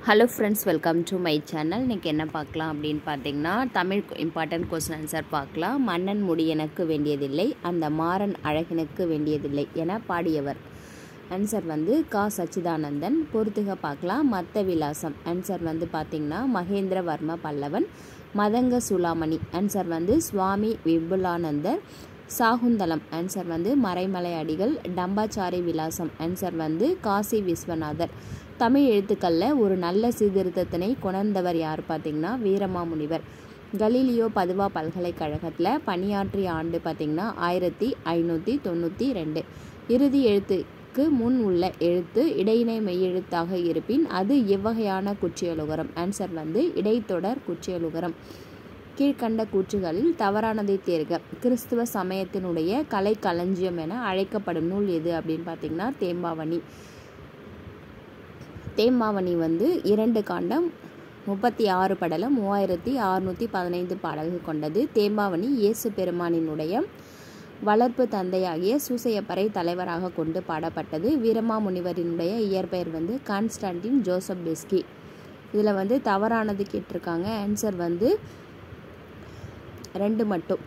Hello friends, welcome to my channel. இன்றைக்கி என்ன பார்க்கலாம் அப்படின்னு பார்த்தீங்கன்னா, தமிழ் இம்பார்ட்டன்ட் கொஸ்டின் ஆன்சர் பார்க்கலாம். மன்னன் முடி எனக்கு வேண்டியதில்லை, அந்த மாறன் அழகினுக்கு வேண்டியதில்லை என பாடியவர். ஆன்சர் கா சச்சிதானந்தன். பொறுத்துக பார்க்கலாம். மத்த விலாசம் ஆன்சர் பார்த்திங்கன்னா மகேந்திரவர்ம பல்லவன். மதங்க சுலாமணி ஆன்சர் சுவாமி விபுலானந்தர். சாகுந்தலம் ஆன்சர் மறைமலை அடிகள். டம்பாச்சாரி விலாசம் ஆன்சர் காசி விஸ்வநாதர். தமிழ் எழுத்துக்களில் ஒரு நல்ல சீர்திருத்தத்தினை கொணர்ந்தவர் யார் பார்த்திங்கன்னா வீரமாமுனிவர். கலீலியோ பதுவா பல்கலைக்கழகத்தில் பணியாற்றிய ஆண்டு பார்த்திங்கன்னா 1592. இறுதி எழுத்துக்கு முன் உள்ள எழுத்து இடையினை மெய்யெழுத்தாக இருப்பின் அது எவ்வகையான குற்றியலுகரம். ஆன்சர் இடைத்தொடர் குற்றியலுகரம். கீழ்கண்ட கூற்றுகளில் தவறானதை தேர்க. கிறிஸ்துவ சமயத்தினுடைய கலை களஞ்சியம் என அழைக்கப்படும் நூல் எது அப்படின்னு பார்த்திங்கன்னா தேம்பாவணி. தேம்பாவணி 2 காண்டம் 36 படலம் 3615 பாடல்கள் கொண்டது. தேம்பாவணி இயேசு பெருமானினுடைய வளர்ப்பு தந்தையாகிய சூசையப்பரை தலைவராக கொண்டு பாடப்பட்டது. வீரமாமுனிவரினுடைய இயற்பெயர் கான்ஸ்டான்டின் ஜோசப் பெஸ்கி. இதில் தவறானது கேட்டிருக்காங்க. ஆன்சர் 2 மட்டும்.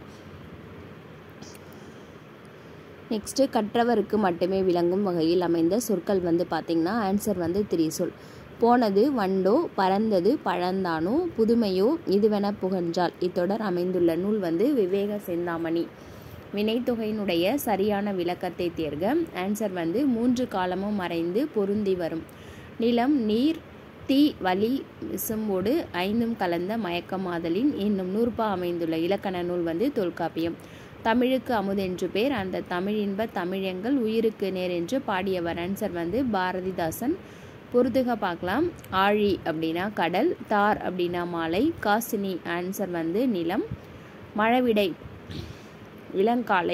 நெக்ஸ்ட்டு கற்றவருக்கு மட்டுமே விளங்கும் வகையில் அமைந்த சொற்கள் பார்த்திங்கன்னா ஆன்சர் 3 சொல். போனது வண்டோ, பறந்தது பழந்தானோ, புதுமையோ இதுவென புகன்றால். இத்தொடர் அமைந்துள்ள நூல் விவேக சிந்தாமணி. வினைத்தொகையினுடைய சரியான விளக்கத்தை தேர்க. ஆன்சர் 3 காலமும் மறைந்து பொருந்தி வரும். நிலம், நீர், தீ, வலி, விசும்போடு 5 கலந்த மயக்கமாதலின் என்னும் நூற்பா அமைந்துள்ள இலக்கண நூல் தொல்காப்பியம். தமிழுக்கு அமுதென்று பேர், அந்த தமிழின்ப தமிழெங்கள் உயிருக்கு நேர் என்று பாடியவர். ஆன்சர் பாரதிதாசன். பொறுத்துக பார்க்கலாம். ஆழி அப்படின்னா கடல், தார் அப்படின்னா மாலை, காசினி ஆன்சர் நிலம், மழவிடை இளங்காலை,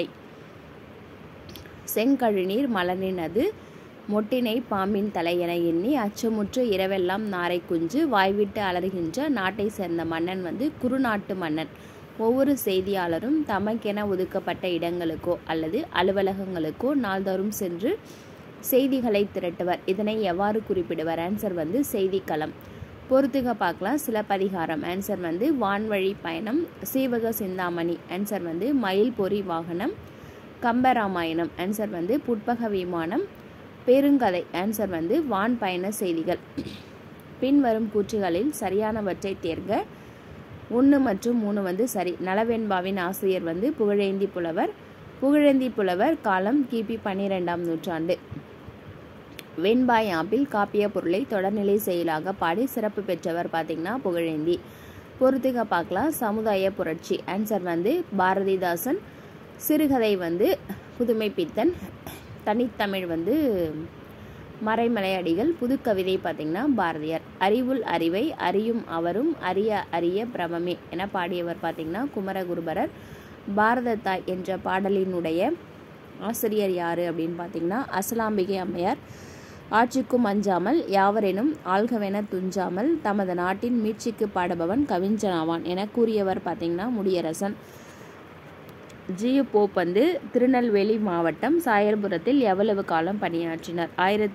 செங்கழுநீர் மலரின் அது, மொட்டினை பாம்பின் தலை என எண்ணி அச்சமுற்று இரவெல்லாம் நாரை குஞ்சு வாய்விட்டு அலறுகின்ற நாட்டை சேர்ந்த மன்னன் குறுநாட்டு மன்னன். ஒவ்வொரு செய்தியாளரும் தமக்கென ஒதுக்கப்பட்ட இடங்களுக்கோ அல்லது அலுவலகங்களுக்கோ நாள்தோறும் சென்று செய்திகளை திரட்டுவர். இதனை எவ்வாறு குறிப்பிடுவர். ஆன்சர் செய்திக்களம். பொறுத்துக பார்க்கலாம். சிலப்பதிகாரம் ஆன்சர் வான்வழி பயணம். சீவக சிந்தாமணி ஆன்சர் மயில் பொறி வாகனம். கம்பராமாயணம் ஆன்சர் புட்பக விமானம். பெருங்கதை ஆன்சர் வான் பயண செய்திகள். பின்வரும் கூற்றுகளில் சரியானவற்றை தேர்க. 1 மற்றும் 3 சரி. நளவெண்பாவின் ஆசிரியர் புகழேந்தி புலவர். புகழேந்தி புலவர் காலம் கிபி 12ஆம் நூற்றாண்டு. வெண்பாய் ஆப்பில் காப்பிய பொருளை தொடர்நிலை செயலாக பாடி சிறப்பு பெற்றவர் பார்த்திங்கன்னா புகழேந்தி. பொறுத்துக பார்க்கலாம். சமுதாய புரட்சி ஆன்சர் பாரதிதாசன். சிறுகதை புதுமை பித்தன். தனித்தமிழ் மறைமலை அடிகள். புதுக்கவிதை பார்த்திங்கன்னா பாரதியார். அறிவுள் அறிவை அறியும் அவரும் அறிய அறிய பிரமமே என பாடியவர் பார்த்திங்கன்னா குமரகுருபரர். பாரத தாய் என்ற பாடலினுடைய ஆசிரியர் யார் அப்படின்னு பார்த்திங்கன்னா அசலாம்பிகை அம்மையார். ஆட்சிக்கும் அஞ்சாமல் யாவரெனும் ஆள்கவென துஞ்சாமல் தமது நாட்டின் மீட்சிக்கு பாடுபவன் கவிஞனாவான் என கூறியவர் பார்த்திங்கன்னா முடியரசன். ஜியு போப் திருநெல்வேலி மாவட்டம் சாயல்புரத்தில் எவ்வளவு காலம் பணியாற்றினார்.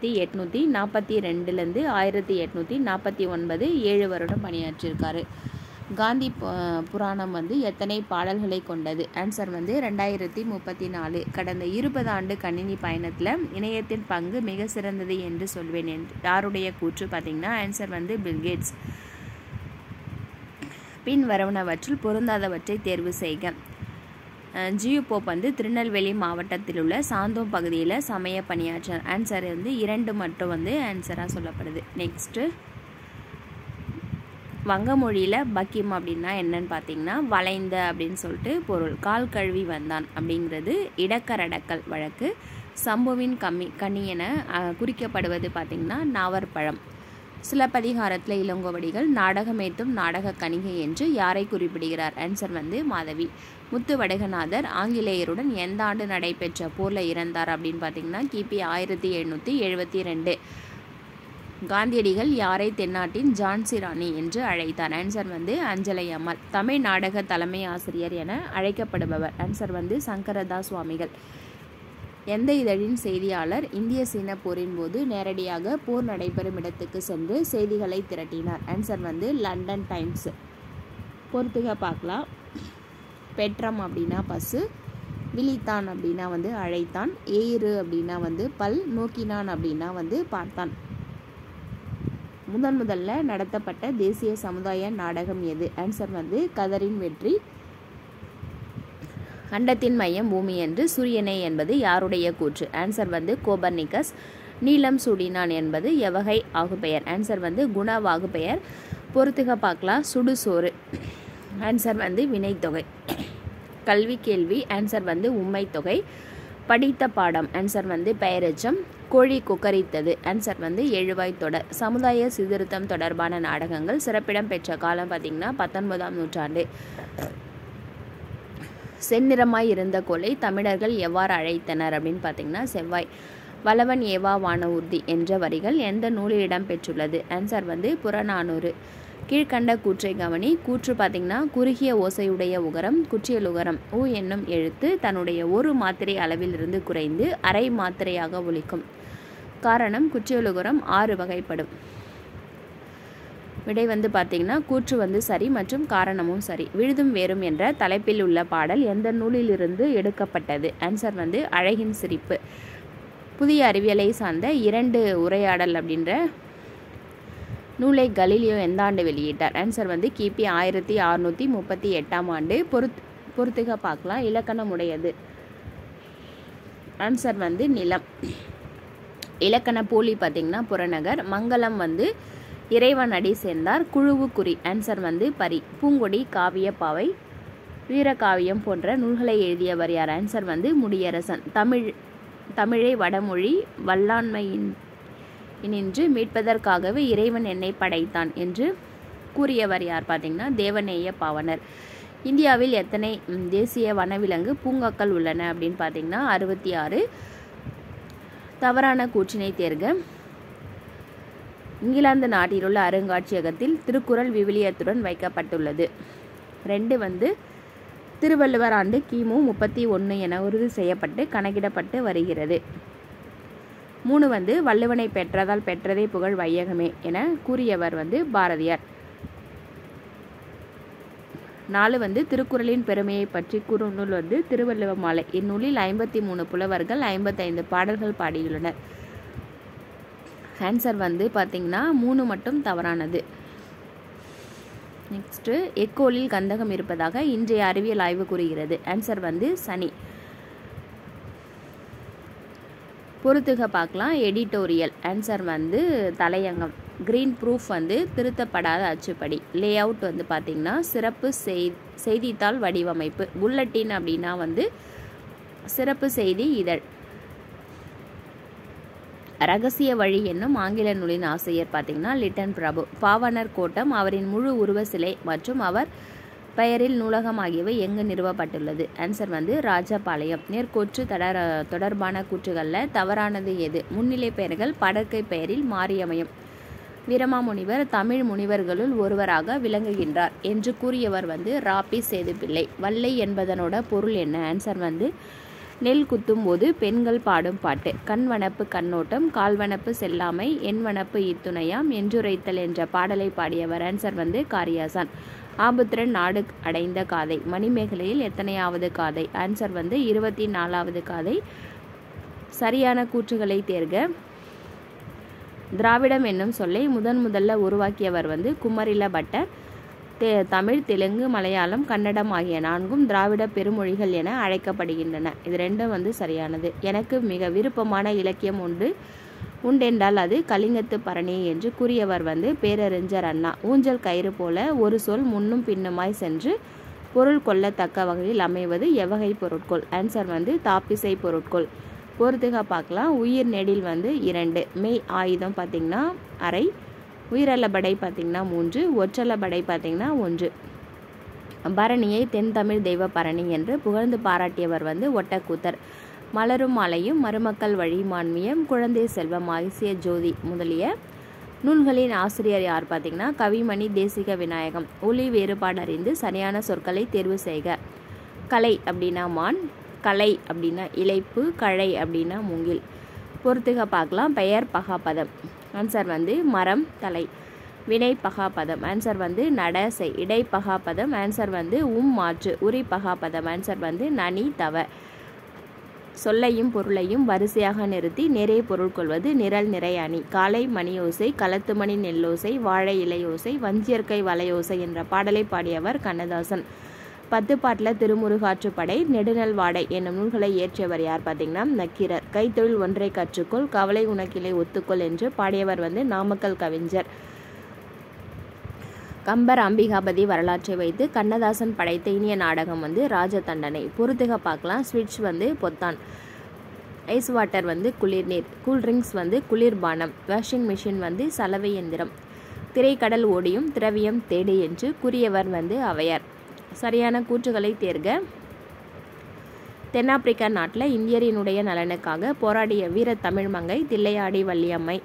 1842 1849 7 வருடம் பணியாற்றியிருக்காரு. காந்தி புராணம் எத்தனை பாடல்களை கொண்டது. ஆன்சர் 2034. கடந்த 20 ஆண்டு கணினி பயணத்தில் இணையத்தின் பங்கு மிக சிறந்தது என்று சொல்வேன் என்று யாருடைய கூற்று பார்த்திங்கன்னா ஆன்சர் பில்கேட்ஸ். பின் வரவனவற்றில் பொருந்தாதவற்றை தேர்வு செய்க. ஜியு போப் திருநெல்வேலி மாவட்டத்தில் உள்ள சாந்தோம் பகுதியில் சமய பணியாற்றினார். ஆன்சர் 2 மட்டும் ஆன்சராக சொல்லப்படுது. நெக்ஸ்ட்டு வங்க மொழியில் பக்கிம் அப்படின்னா என்னன்னு பார்த்தீங்கன்னா வளைந்த அப்படின்னு சொல்லிட்டு பொருள். கால் கழுவி வந்தான் அப்படிங்கிறது இடக்கரடக்கல் வழக்கு. சம்புவின் கனி என குறிக்கப்படுவது பார்த்திங்கன்னா நாவற்பழம். சிலப்பதிகாரத்தில் இளங்கோவடிகள் நாடகமேத்தும் நாடக கணிகை என்று யாரை குறிப்பிடுகிறார். ஆன்சர் மாதவி. முத்து வடகநாதர் ஆங்கிலேயருடன் எந்த ஆண்டு நடைபெற்ற போரில் இறந்தார் அப்படின்னு பார்த்தீங்கன்னா கிபி 1772. காந்தியடிகள் யாரை தென்னாட்டின் ஜான்சி ராணி என்று அழைத்தார். ஆன்சர் அஞ்சலை அம்மாள். தமிழ் நாடக தலைமை ஆசிரியர் என அழைக்கப்படுபவர். ஆன்சர் சங்கரதாஸ் சுவாமிகள். எந்த இதழின் செய்தியாளர் இந்திய சீன போரின் போது நேரடியாக போர் நடைபெறும் இடத்துக்கு சென்று செய்திகளை திரட்டினார்? ஆன்சர் வந்து லண்டன் டைம்ஸ். பொறுத்துக பார்க்கலாம். பெட்ரம் அப்படின்னா பசு, விழித்தான் அப்படின்னா வந்து அழைத்தான், ஏறு அப்படின்னா வந்து பல், நோக்கினான் அப்படின்னா வந்து பார்த்தான். முதல்ல நடத்தப்பட்ட தேசிய சமுதாய நாடகம் எது? ஆன்சர் வந்து கதரின் வெற்றி. அண்டத்தின் மையம் பூமி என்று சூரியனே என்பது யாருடைய கூற்று? ஆன்சர் வந்து கோபர்னிக்கஸ். நீலம் சூடினான் என்பது எவகை ஆகுபெயர்? ஆன்சர் வந்து குண வாகுபெயர். பொறுத்துக பார்க்கலாம். சுடுசோறு. ஆன்சர் வந்து வினைத்தொகை. கல்வி கேள்வி. ஆன்சர் வந்து உம்மை தொகை. படித்த பாடம். ஆன்சர் வந்து பெயரெச்சம். கோழி கொக்கரித்தது. ஆன்சர் வந்து எழுவாய் தொடர். சமுதாய சீர்திருத்தம் தொடர்பான நாடகங்கள் சிறப்பிடம் பெற்ற காலம் பார்த்திங்கன்னா 19ஆம் நூற்றாண்டு. செந்நிறமாய் இருந்த கோலை தமிழர்கள் எவ்வாறு அழைத்தனர் அப்படின்னு பார்த்திங்கன்னா செவ்வாய். வளவன் ஏவா வான ஊர்தி என்ற வரிகள் எந்த நூலில் இடம் பெற்றுள்ளது? ஆன்சர் வந்து புறநானூறு. கீழ்கண்ட கூற்றை கவனி. கூற்று பார்த்திங்கன்னா குறுகிய ஓசையுடைய உகரம் குற்றியலுகரம் ஊ என்னும் எழுத்து தன்னுடைய ஒரு மாத்திரை அளவிலிருந்து குறைந்து அரை மாத்திரையாக ஒலிக்கும். காரணம் குற்றியலுகரம் 6 வகைப்படும். விடை வந்து பார்த்திங்கன்னா கூற்று வந்து சரி மற்றும் காரணமும் சரி. விழுதும் வேறும் என்ற தலைப்பில் உள்ள பாடல் எந்த நூலிலிருந்து எடுக்கப்பட்டது? ஆன்சர் வந்து அழகின் சிரிப்பு. புதிய அறிவியலை சார்ந்த 2 உரையாடல் அப்படின்ற நூலை கலீலியோ எந்த ஆண்டு வெளியிட்டார்? ஆன்சர் வந்து கிபி 1638ஆம் ஆண்டு. பொறுத்துக பார்க்கலாம். இலக்கணமுடையது. ஆன்சர் வந்து நிலம். இலக்கண போலி பார்த்திங்கன்னா புறநகர். மங்களம் வந்து இறைவன் அடி சேர்ந்தார். குழுவு குறி. ஆன்சர் வந்து பரி. பூங்கொடி காவிய பாவை வீரகாவியம் போன்ற நூல்களை எழுதியவர் யார்? ஆன்சர் வந்து முடியரசன். தமிழை வடமொழி வல்லாண்மையினின்று மீட்பதற்காகவே இறைவன் என்னை படைத்தான் என்று கூறியவர் யார் பார்த்திங்கன்னா தேவநேய பாவனர். இந்தியாவில் எத்தனை தேசிய வனவிலங்கு பூங்காக்கள் உள்ளன அப்படின்னு பார்த்திங்கன்னா 66. தவறான கூற்றினை தேர்க. இங்கிலாந்து நாட்டில் உள்ள அருங்காட்சியகத்தில் திருக்குறள் விவிலியத்துடன் வைக்கப்பட்டுள்ளது. 2 வந்து திருவள்ளுவர் ஆண்டு கிமு 31 என உறுதி செய்யப்பட்டு கணக்கிடப்பட்டு வருகிறது. 3 வந்து வள்ளுவனை பெற்றதால் பெற்றதே புகழ் வையகமே என கூறியவர் வந்து பாரதியார். 4 வந்து திருக்குறளின் பெருமையை பற்றி கூறும் நூல் வந்து திருவள்ளுவ மாலை. இந்நூலில் 53 புலவர்கள் 55 பாடல்கள் பாடியுள்ளனர். ஆன்சர் வந்து பார்த்திங்கன்னா 3 மட்டும் தவறானது. நெக்ஸ்ட்டு எக்கோலில் கந்தகம் இருப்பதாக இன்றைய அறிவியல் ஆய்வு கூறுகிறது. ஆன்சர் வந்து சனி. பொறுத்துக பார்க்கலாம். எடிட்டோரியல். ஆன்சர் வந்து தலையங்கம். கிரீன் ப்ரூஃப் வந்து திருத்தப்படாத அச்சுப்படி. லே அவுட் வந்து பார்த்திங்கன்னா சிறப்பு செய்தித்தாள் வடிவமைப்பு. புல்லட்டின் அப்படின்னா வந்து சிறப்பு செய்தி இதழ். ரகசிய வழி என்னும் ஆங்கில நூலின் ஆசிரியர் பார்த்திங்கன்னா லிட்டன் பிரபு. பாவனர் கோட்டம் அவரின் முழு உருவ சிலை மற்றும் அவர் பெயரில் நூலகம் ஆகியவை எங்கு நிறுவப்பட்டுள்ளது? ஆன்சர் வந்து ராஜபாளையம். நேர்கூற்று தொடர்பான கூற்றுகளில் தவறானது எது? முன்னிலை பெயர்கள் படற்கை பெயரில் மாறியமையும். வீரமாமுனிவர் தமிழ் முனிவர்களுள் ஒருவராக விளங்குகின்றார் என்று கூறியவர் வந்து ராபி சேதுப்பிள்ளை. வல்லை என்பதனோட பொருள் என்ன? ஆன்சர் வந்து நெல் குத்தும் போது பெண்கள் பாடும் பாட்டு. கண்வனப்பு கண்ணோட்டம், கால்வனப்பு செல்லாமை, எண்வனப்பு இத்துணையாம் என்றுரைத்தல் என்ற பாடலை பாடியவர்? ஆன்சர் வந்து காரியாசான். ஆபுத்திரன் நாடு அடைந்த காதை. மணிமேகலையில் எத்தனையாவது காதை? ஆன்சர் வந்து 24வது காதை. சரியான கூற்றுகளை தேர்க. திராவிடம் என்னும் சொல்லை முதல்ல உருவாக்கியவர் வந்து குமரில பட்டர். தமிழ், தெலுங்கு, மலையாளம், கன்னடம் ஆகிய 4ம் திராவிட பெருமொழிகள் என அழைக்கப்படுகின்றன. இது 2ம் வந்து சரியானது. எனக்கு மிக விருப்பமான இலக்கியம் உண்டென்றால் அது கலிங்கத்து பரணி என்று கூறியவர் வந்து பேரறிஞர் அண்ணா. ஊஞ்சல் கயிறு போல ஒரு சொல் முன்னும் பின்னுமாய் சென்று பொருள் கொள்ளத்தக்க வகையில் அமைவது எவ்வகை பொருட்கோள்? ஆன்சர் வந்து தாப்பிசை பொருட்கோள். பொறுத்துக பார்க்கலாம். உயிர் நெடில் வந்து 2. மெய் ஆயுதம் பார்த்திங்கன்னா அரை. உயிரலபடை பார்த்திங்கன்னா 3. ஒற்றலபடை பார்த்திங்கன்னா 1. பரணியை தென் தமிழ் தெய்வ பரணி என்று புகழ்ந்து பாராட்டியவர் வந்து ஒட்டக்கூத்தர். மலரும் மாலையும், மருமக்கள் வழி மான்மியம், குழந்தை செல்வம், ஆசிய ஜோதி முதலிய நூல்களின் ஆசிரியர் யார் பார்த்திங்கன்னா கவிமணி தேசிக விநாயகம். ஒலி வேறுபாடு அறிந்து சரியான சொற்களை தேர்வு செய்க. கலை அப்படின்னா மான், கலை அப்படின்னா இளைப்பு, கழை அப்படின்னா மூங்கில். பொறுத்துக பார்க்கலாம். பெயர் பகாபதம். ஆன்சர் வந்து மரம், தலை. வினை பகாபதம். ஆன்சர் வந்து நட, செய். இடை பகாபதம். ஆன்சர் வந்து மாற்று. உரி பகாபதம். ஆன்சர் வந்து நனி, தவ. சொல்லையும் பொருளையும் வரிசையாக நிறுத்தி நிறைய பொருள் கொள்வது நிரல், நிறை, அணி. காலை மணியோசை, களத்துமணி நெல்லோசை, வாழை இலையோசை, வஞ்சியற்கை வலையோசை என்ற பாடலை பாடியவர் கண்ணதாசன். 10 பாட்டில் திருமுருகாற்றுப்படை, நெடுநல் வாடை என்னும் நூல்களை இயற்றியவர் யார் பார்த்தீங்கன்னா நக்கீரர். கைத்தொழில் ஒன்றை கற்றுக்கொள், கவலை உனக்கிளை ஒத்துக்கொள் என்று பாடியவர் வந்து நாமக்கல் கவிஞர். கம்பர் அம்பிகாபதி வரலாற்றை வைத்து கண்ணதாசன் படைத்த இனிய நாடகம் வந்து ராஜதண்டனை. பொறுத்துக பார்க்கலாம். ஸ்விட்ச் வந்து பொத்தான். ஐஸ் வாட்டர் வந்து குளிர்நீர். கூல்ட்ரிங்க்ஸ் வந்து குளிர்பானம். வாஷிங் மிஷின் வந்து சலவை எந்திரம். திரைக்கடல் ஓடியும் திரவியம் தேடு என்று கூறியவர் வந்து ஔவையார். சரியான கூற்றுகளை தேர்க. தென்னாப்பிரிக்கா நாட்டில் இந்தியரினுடைய நலனுக்காக போராடிய வீர தமிழ் மங்கை தில்லையாடி வள்ளியம்மை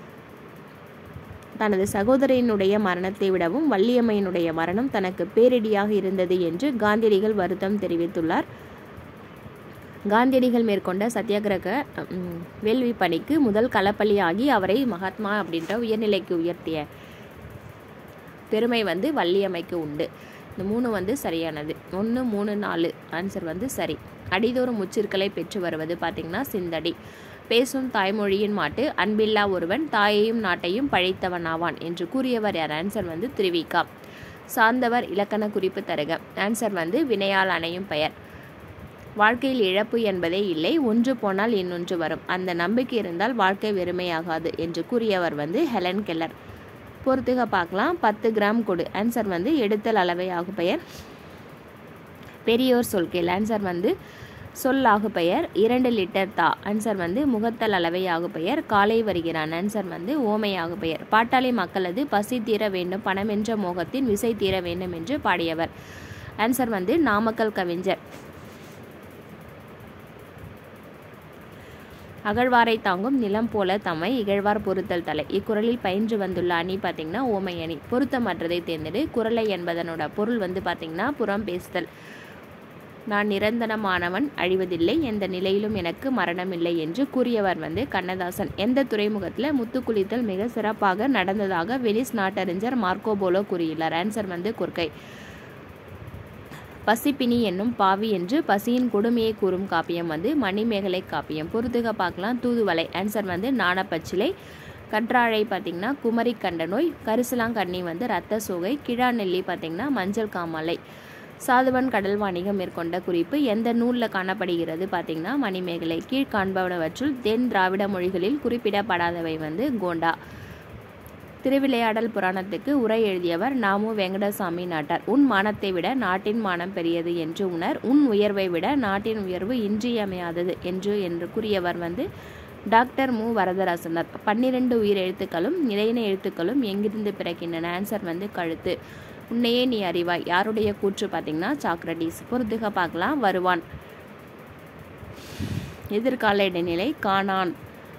தனது சகோதரனுடைய மரணத்தை விடவும் வள்ளியம்மையினுடைய மரணம் தனக்கு பேரிடியாக இருந்தது என்று காந்தியடிகள் வருத்தம் தெரிவித்துள்ளார். காந்தியடிகள் மேற்கொண்ட சத்தியாகிரக வேள்வி பணிக்கு முதல் களப்பலியாகி அவரை மகாத்மா அப்படின்ற உயர்நிலைக்கு உயர்த்திய பெருமை வந்து வள்ளியம்மைக்கு உண்டு. இந்த 3 வந்து சரியானது. 1, 3, 4 ஆன்சர் வந்து சரி. அடிதோறும் முச்சிற்களை பெற்று வருவது பார்த்திங்கன்னா சிந்தடி. பேசும் தாய்மொழியின் மாட்டு அன்பில்லா ஒருவன் தாயையும் நாட்டையும் பழித்தவன் ஆவான் என்று கூறியவர் யார்? ஆன்சர் வந்து திருவிக்கா. சார்ந்தவர் இலக்கண குறிப்பு தருக. ஆன்சர் வந்து வினையால் அணையும் பெயர். வாழ்க்கையில் இழப்பு என்பதே இல்லை, ஒன்று போனால் இன்னொன்று வரும், அந்த நம்பிக்கை இருந்தால் வாழ்க்கை வெறுமையாகாது என்று கூறியவர் வந்து ஹெலன் கெல்லர். பொறுத்துக பார்க்கலாம். 10 கிராம் கொடு. ஆன்சர் வந்து எடுத்தல் அளவை ஆகு பெயர். பெரியோர் சொல்கேள். ஆன்சர் வந்து சொல் ஆகு பெயர். 2 லிட்டர் தா. ஆன்சர் வந்து முகத்தல் அளவை ஆகு பெயர். காலை வருகிறான். ஆன்சர் வந்து ஓமை ஆகு பெயர். பாட்டாளி மக்களது பசி தீர வேண்டும், பணம் என்ற மோகத்தின் விசை தீர வேண்டும் என்று பாடியவர். ஆன்சர் வந்து நாமக்கல் கவிஞர். அகழ்வாரை தாங்கும் நிலம் போல தம்மை இகழ்வார் பொறுத்தல் தலை. இக்குறளில் பயின்று வந்துள்ள அணி பார்த்திங்கன்னா ஓமை அணி. பொருத்தமற்றதை தேர்ந்தெடு. குறளை என்பதனோட பொருள் வந்து பார்த்திங்கன்னா புறம் பேசுதல். நான் நிரந்தரமானவன், அழிவதில்லை, எந்த நிலையிலும் எனக்கு மரணமில்லை என்று கூறியவர் வந்து கண்ணதாசன். எந்த துறைமுகத்தில் முத்துக்குளித்தல் மிக சிறப்பாக நடந்ததாக வெனிஸ் நாட்டறிஞர் மார்க்கோ போலோ கூறியுள்ளார்? ஆன்சர் வந்து கொர்க்கை. பசிப்பினி என்னும் பாவி என்று பசியின் கொடுமையை கூறும் காப்பியம் வந்து மணிமேகலை காப்பியம். பொறுத்துக பார்க்கலாம். தூதுவளை. ஆன்சர் வந்து நாணப்பச்சிலை. கற்றாழை பார்த்திங்கன்னா குமரி கண்ட நோய். கரிசலாங்கண்ணி வந்து இரத்த சோகை. கிழா நெல்லி பார்த்திங்கன்னா மஞ்சள் காமாலை. சாதுவன் கடல் வாணிகம் மேற்கொண்ட குறிப்பு எந்த நூலில் காணப்படுகிறது பார்த்திங்கன்னா மணிமேகலை. கீழ்காண்பவனவற்றுள் தென் திராவிட மொழிகளில் குறிப்பிடப்படாதவை வந்து கோண்டா. திருவிளையாடல் புராணத்துக்கு உரை எழுதியவர் நாமு வெங்கடசாமி நாட்டார். உன் மானத்தை விட நாட்டின் மானம் பெரியது என்று உணர், உன் உயர்வை விட நாட்டின் உயர்வு இன்றியமையாதது என்று கூறியவர் வந்து டாக்டர் மு வரதராசனார். 12 உயிர் எழுத்துக்களும் நிலையின எழுத்துக்களும் எங்கிருந்து பிறக்கின்றன? ஆன்சர் வந்து கழுத்து. உன்னையே நீ அறிவாய் யாருடைய கூற்று பார்த்திங்கன்னா சாக்ரடீஸ். பொறுத்துக பார்க்கலாம். வருவான். எதிர்கால இடைநிலை காணான்.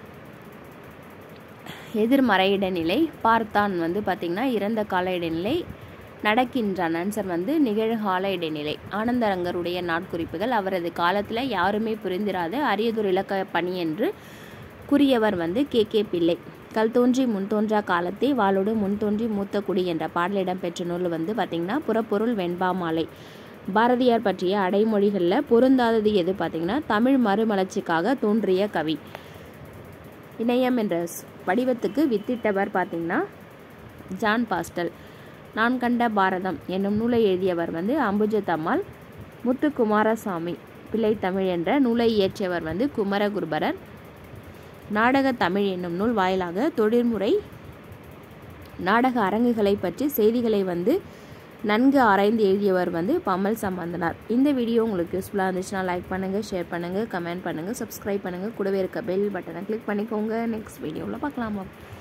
எதிர்மறை இடைநிலை பார்த்தான் வந்து பார்த்திங்கன்னா இறந்த கால இடைநிலை. நடக்கின்றான். ஆன்சர் வந்து நிகழ்கால இடைநிலை. ஆனந்தரங்கருடைய நாட்குறிப்புகள் அவரது காலத்தில் யாருமே புரிந்திராத அரியதொரு இலக்க பணி என்று கூறியவர் வந்து கே பிள்ளை. கல் தோன்றி முன்தோன்றா காலத்தை வாளோடு முன்தோன்றி மூத்த குடி என்ற பாடலிடம் பெற்ற நூல் வந்து பார்த்திங்கன்னா புறப்பொருள் வெண்பா மாலை. பாரதியார் பற்றிய அடைமொழிகளில் பொருந்தாதது எது பார்த்திங்கன்னா தமிழ் மறுமலர்ச்சிக்காக தோன்றிய கவி. இணையம் என்ற வடிவத்துக்கு வித்திட்டவர் பார்த்திங்கன்னா ஜான் பாஸ்டல். நான் கண்ட பாரதம் என்னும் நூலை எழுதியவர் வந்து அம்புஜத்தம்மாள். முத்துக்குமாரசாமி பிள்ளை தமிழ் என்ற நூலை இயற்றியவர் வந்து குமரகுருபரர். நாடக தமிழ் என்னும் நூல் வாயிலாக தொழில்முறை நாடக அரங்குகளை பற்றி செய்திகளை வந்து நன்கு ஆராய்ந்து எழுதியவர் வந்து பம்மல் சம்பந்தனார். இந்த வீடியோ உங்களுக்கு யூஸ்ஃபுல்லாக இருந்துச்சுன்னா லைக் பண்ணுங்கள், ஷேர் பண்ணுங்கள், கமெண்ட் பண்ணுங்கள், சப்ஸ்கிரைப் பண்ணுங்கள். கூடவே இருக்க பெல் பட்டனை கிளிக் பண்ணிக்கோங்க. நெக்ஸ்ட் வீடியோவில் பார்க்கலாமா.